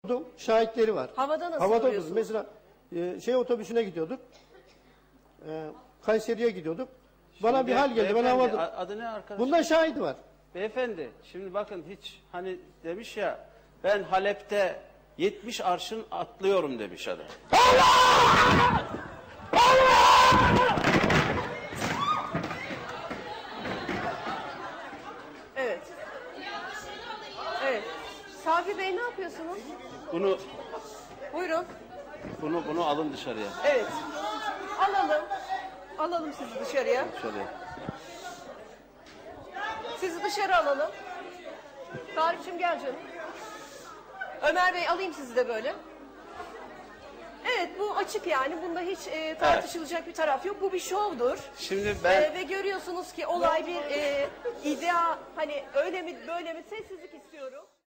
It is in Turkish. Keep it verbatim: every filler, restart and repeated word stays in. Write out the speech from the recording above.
Şahitleri var. Havada nasıl Havada vuruyorsunuz? mesela e, şey otobüsüne gidiyorduk. E, Kayseri'ye gidiyorduk. Bana Şimdi bir hal geldi. Ben beyefendi, havada. adı ne arkadaş? Bundan şahit var. Beyefendi şimdi bakın hiç hani demiş ya ben Halep'te yetmiş arşın atlıyorum demiş adam. Evet. Evet. Sabri Bey ne yapıyorsunuz? Bunu Buyurun. bunu bunu alın dışarıya. Evet. Alalım. Alalım sizi dışarıya. Dışarıya. Sizi dışarı alalım. Tarık'cığım gel canım. Ömer Bey alayım sizi de böyle. Evet bu açık yani. Bunda hiç e, tartışılacak evet. bir taraf yok. Bu bir şovdur. Şimdi ben... E, ve görüyorsunuz ki olay bir e, idea hani öyle mi böyle mi sessizlik istiyorum.